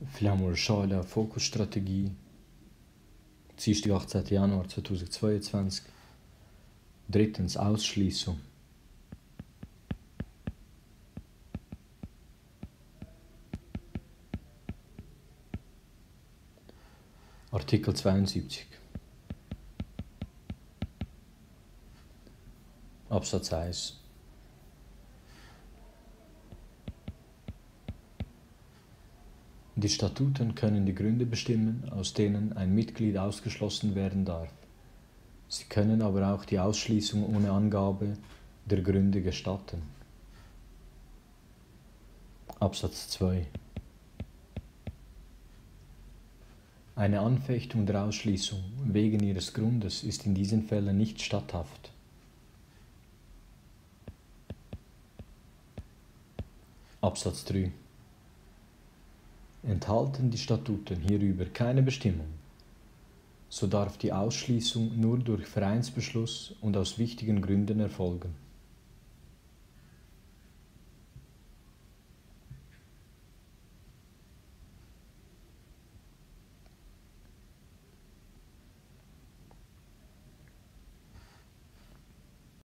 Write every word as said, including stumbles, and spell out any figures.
Vielleicht haben wir eine Schale Fokusstrategie. Dienstag, achtzehnten Januar zweitausendzweiundzwanzig. Drittens, Ausschließung. Artikel zweiundsiebzig. Absatz eins. Die Statuten können die Gründe bestimmen, aus denen ein Mitglied ausgeschlossen werden darf. Sie können aber auch die Ausschließung ohne Angabe der Gründe gestatten. Absatz zwei. Eine Anfechtung der Ausschließung wegen ihres Grundes ist in diesen Fällen nicht statthaft. Absatz drei. Enthalten die Statuten hierüber keine Bestimmung, so darf die Ausschließung nur durch Vereinsbeschluss und aus wichtigen Gründen erfolgen.